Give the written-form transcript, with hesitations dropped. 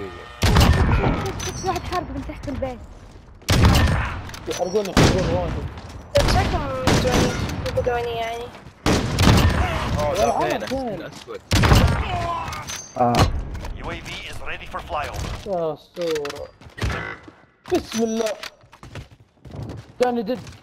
في واحد حارب من تحت البيت. يحرقوني واجد. شكلهم يقدروني يعني. فين الاسود. UAV is ready for flyover. يا اسطوره. بسم الله. ثاني دد.